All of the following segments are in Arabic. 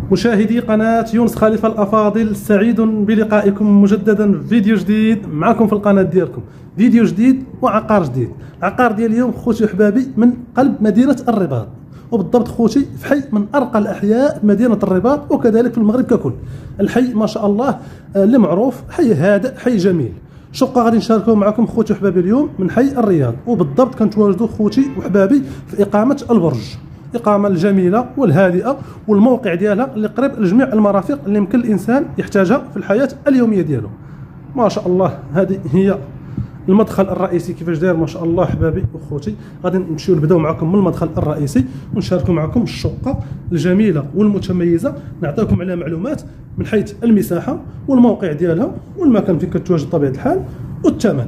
مشاهدي قناة يونس خليفة الأفاضل، سعيد بلقائكم مجددا في فيديو جديد معكم في القناة ديالكم. فيديو جديد وعقار جديد. العقار ديال اليوم خوتي وحبابي من قلب مدينة الرباط، وبالضبط خوتي في حي من أرقى الأحياء مدينة الرباط وكذلك في المغرب ككل. الحي ما شاء الله اللي معروف حي هادئ، حي جميل. شقة غادي نشاركوا معكم خوتي وحبابي اليوم من حي الرياض، وبالضبط كنتواجدوا خوتي وحبابي في إقامة البرج، إقامة الجميلة والهادئة، والموقع ديالها اللي قريب لجميع المرافق اللي يمكن الإنسان يحتاجها في الحياة اليومية ديالو. ما شاء الله هذه هي المدخل الرئيسي كيفاش داير ما شاء الله حبابي وخوتي. غادي نمشيو نبداو معكم من المدخل الرئيسي ونشاركوا معكم الشقة الجميلة والمتميزة، نعطيكم عليها معلومات من حيث المساحة والموقع ديالها والمكان فين كتواجد بطبيعة الحال والثمن.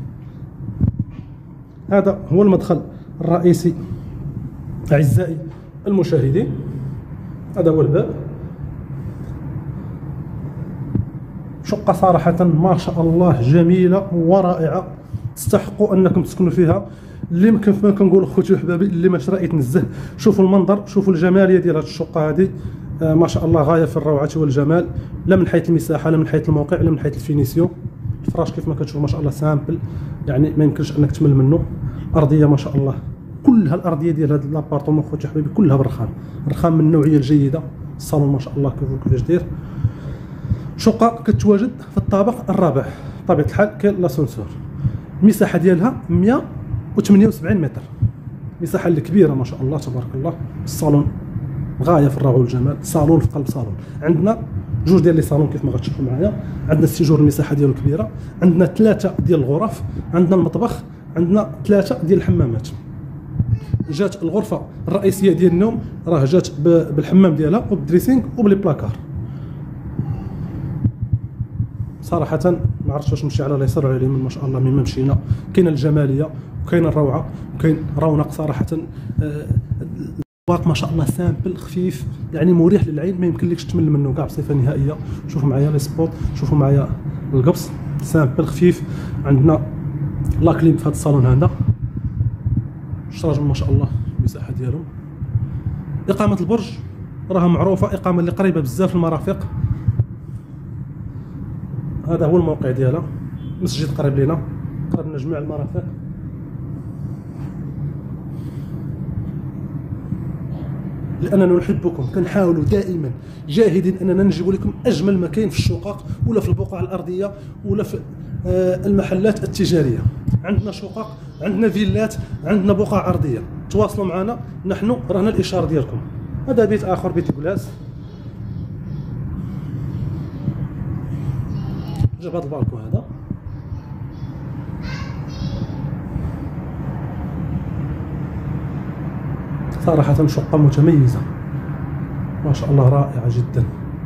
هذا هو المدخل الرئيسي أعزائي المشاهدين، هذا هو الباب. شقة صراحة ما شاء الله جميلة ورائعة، تستحقوا أنكم تسكنوا فيها. اللي كيف ما كنقول خوتي وحبابي اللي ما شرا يتنزه. شوفوا المنظر، شوفوا الجمالية ديال هذه الشقة هذه، ما شاء الله غاية في الروعة والجمال، لا من حيث المساحة لا من حيث الموقع لا من حيث الفينيسيون. الفراش كيف ما كتشوفوا ما شاء الله سامبل، يعني ما يمكنش أنك تمل منه. أرضية ما شاء الله كلها، الارضيه ديال هذا لابارطومون خوتي حبايبي كلها بالرخام، الرخام من النوعيه الجيده. الصالون ما شاء الله كيفاش داير. شقه كتواجد في الطابق الرابع بطبيعه الحال، كاين لاسونسور. المساحه ديالها 178 متر، مساحه اللي كبيره ما شاء الله تبارك الله. الصالون غايه في الروعه والجمال، صالون في قلب صالون. عندنا جوج ديال لي صالون كيف ما غتشوفوا معايا. عندنا السيجور المساحه ديالو كبيره، عندنا 3 ديال الغرف، عندنا المطبخ، عندنا 3 ديال الحمامات. جات الغرفه الرئيسيه ديال النوم راه جات بالحمام ديالها وبالدريسينغ وبلي بلاكار. صراحه ما عرفتش واش نمشي على اليسار ولا اليمين. ما شاء الله مما مشينا كاينه الجماليه وكاينه الروعه وكاين رونق صراحه. الواق ما شاء الله سامبل خفيف، يعني مريح للعين، ما يمكنلكش تمل منه كاع بصفه نهائيه. شوفوا معايا لي سبوت، شوفوا معايا القبص سامبل خفيف. عندنا لاكليم في هذا الصالون هذا، الشراجم ما شاء الله المساحه ديالهم. اقامه البرج راها معروفه، اقامه اللي قريبه بزاف المرافق. هذا هو الموقع ديالها، مسجد قريب لنا، قريب من جميع المرافق. لاننا نحبكم، كنحاولوا دائما جاهدين اننا نجيب لكم اجمل ما كاين في الشقق ولا في البقع الارضيه ولا في المحلات التجاريه. عندنا شقق، عندنا فيلات، عندنا بقع ارضيه. تواصلوا معنا، نحن رانا الاشاره ديالكم. هذا بيت اخر، بيت كلاس. جاب هذا البالكون هذا، صراحه شقه متميزه ما شاء الله، رائعه جدا.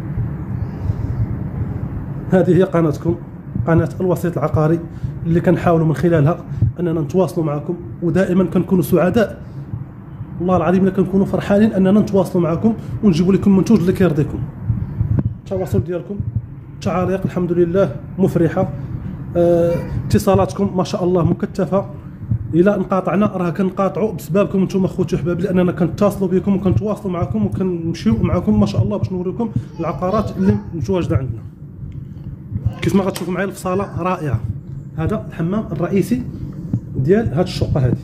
هذه هي قناتكم، قناة الوسيط العقاري، اللي كنحاولوا من خلالها اننا نتواصلوا معكم، ودائما كنكونوا سعداء والله العظيم، الا كنكونوا فرحانين اننا نتواصلوا معكم ونجيبوا لكم منتوج اللي كيرضيكم. التواصل ديالكم، تعاليق الحمد لله مفرحه، اتصالاتكم ما شاء الله مكثفه. الى انقطعنا راه كنقاطعوا بسببكم انتم خوتي وحبابي، لاننا كنتصلوا بكم وكنتواصلوا معكم وكنمشيو معكم ما شاء الله باش نوريكم العقارات اللي متواجده عندنا. كيف ما غتشوفوا معايا الفصاله رائعه. هذا الحمام الرئيسي ديال هذه الشقه هذه.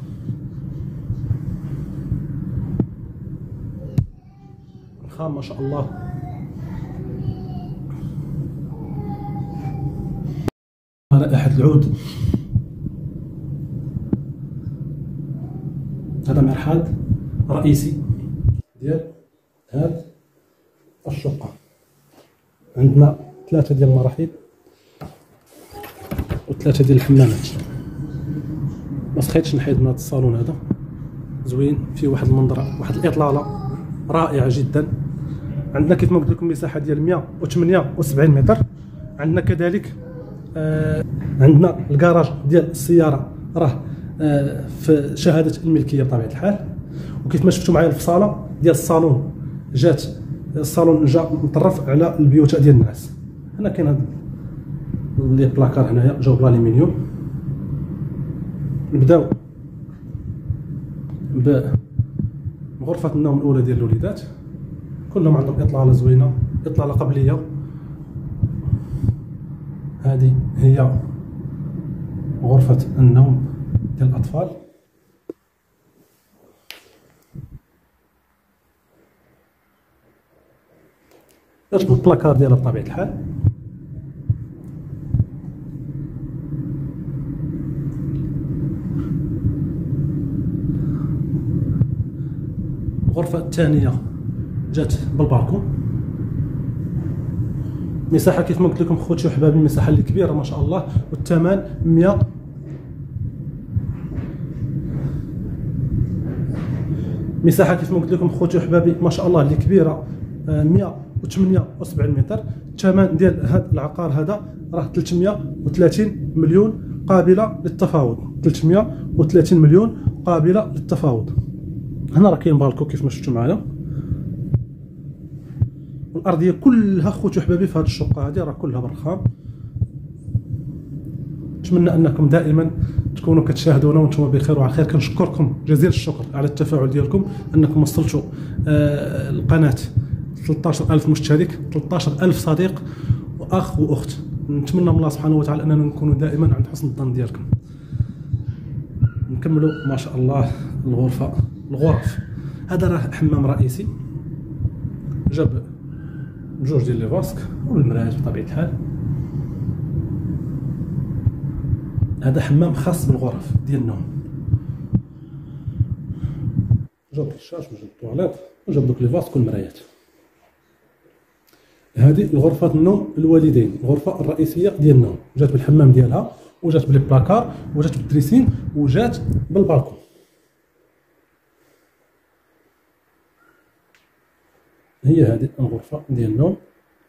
الخام ما شاء الله. رائحه العود. هذا مرحاض رئيسي ديال هذه الشقه. عندنا 3 ديال المراحيض و3 ديال الحمامات. ما سخيتش نحيد من هذا الصالون هذا، زوين، فيه واحد المنظره، واحد الاطلاله رائعه جدا. عندنا كيف ما قلت لكم مساحه ديال 178 متر. عندنا كذلك عندنا الكراج ديال السياره راه في شهاده الملكيه بطبيعه الحال. وكيف ما شفتوا معايا الفصاله ديال الصالون، جات الصالون جا مطرف على البيوت ديال الناس. هنا كاين هاد لي بلاكار هنايا جاو بالالومنيوم. نبداو بغرفه النوم الاولى ديال الوليدات. كلهم عندهم اطلاله زوينه، اطلاله قبليه. هذه هي غرفه النوم ديال الاطفال. درت البلاكار ديالها بطبيعه الحال. الغرفه الثانيه جات بالبالكون. مساحه كيف ما قلت لكم خوتي وحبابي، مساحه اللي كبيره ما شاء الله، والثمن 100 مساحه كيف ما قلت لكم خوتي وحبابي ما شاء الله اللي كبيره، 178 متر. الثمن ديال هذا العقار هذا راه 330 مليون قابله للتفاوض. 330 مليون قابله للتفاوض. هنا راه كاين بالكو كيف ما شفتوا معايا. الارضيه كلها خوتي وحبابي في هذه الشقه هذه راه كلها بالرخام. نتمنى انكم دائما تكونوا كتشاهدونا وانتم بخير وعلى خير. كنشكركم جزيل الشكر على التفاعل ديالكم، انكم وصلتوا القناه 13000 مشترك، 13000 صديق واخ واخت. نتمنى من الله سبحانه وتعالى اننا نكونوا دائما عند حسن الظن ديالكم. نكملوا ما شاء الله الغرف. هذا راه حمام رئيسي، جاب بجوج ديال لي فاسك والمرايات بطبيعه الحال. هذا حمام خاص بالغرف ديال النوم. جاب الشاش وجاب الطواليت وجاب دوك لي فاسك والمرايات. هذه الغرفة النوم الوالدين، الغرفة الرئيسية ديال النوم، جات بالحمام ديالها وجات بلي بلاكار وجات بالدريسين وجات بالبالكون. هي هذه الغرفة ديال النوم.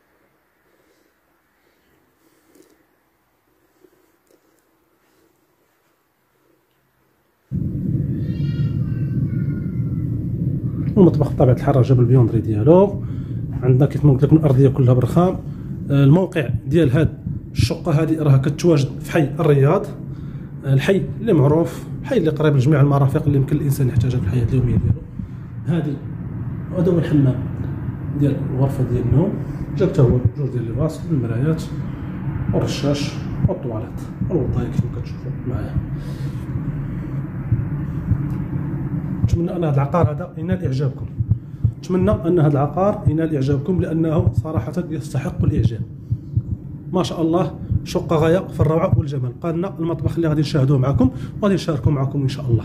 المطبخ بطبيعة الحال جاب البيوندري ديالو. عندنا كيف ما قلت لكم الارضيه كلها بالرخام. الموقع ديال هاد الشقه هذه راها كتواجد في حي الرياض، الحي اللي معروف، الحي اللي قريب لجميع المرافق اللي يمكن الانسان يحتاجها في الحياه اليوميه ديالو. هذا هو الحمام ديال الغرفه ديال النوم، جاب حتى هو جوج ديال ليفاس والمرايات والرشاش والطواليت والوضايه كيف ما كتشوفوا معايا. نتمنى ان هذا العقار هذا ينال اعجابكم. نتمنى ان هذا العقار ينال اعجابكم لانه صراحه يستحق الاعجاب. ما شاء الله شقه غايه في الروعه والجمال. قالنا المطبخ اللي غادي نشاهدوه معكم وغادي نشاركه معكم ان شاء الله.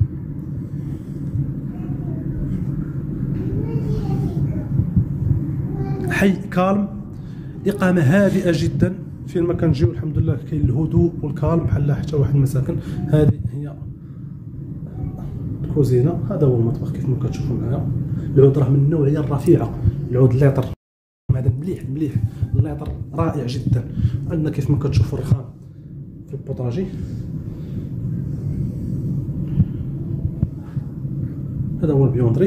حي كالم، اقامه هادئه جدا. فين ما كنجيو الحمد لله كاين الهدوء والكالم بحال حتى واحد المساكن. هذه هي الكوزينه، هذا هو المطبخ كيف ما كتشوفوا معايا. العود راه من النوعيه الرفيعه، العود الليطر هذا مليح مليح، الليطر رائع جدا. عندنا كيف ما كتشوفوا الرخام في البوطاجي. هذا هو البيوندري،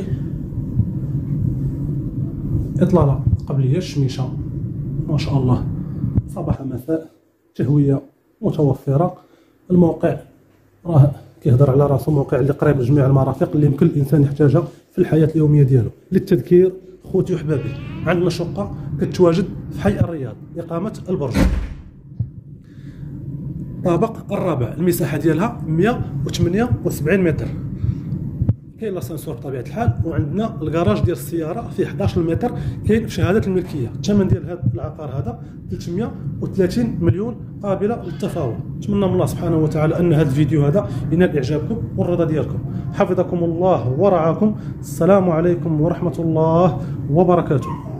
اطلاله قبليه الشميشه ما شاء الله صباح مساء، تهويه متوفره. الموقع راه كيهضر على راسو، موقع اللي قريب لجميع المرافق اللي يمكن الانسان يحتاجها في الحياه اليوميه ديالو. للتذكير خوتي وحبابي، عندنا شقه كتواجد في حي الرياض، اقامه البرج، الطابق الرابع، المساحه ديالها 178 متر. كاين لاسانسور بطبيعه الحال، وعندنا الكراج ديال السياره فيه 11 متر كاين في شهاده الملكيه. الثمن ديال هذا العقار هذا 330 مليون قابله للتفاوض. نتمنى من الله سبحانه وتعالى ان هذا الفيديو هذا ينال اعجابكم والرضا ديالكم. حفظكم الله ورعاكم. السلام عليكم ورحمه الله وبركاته.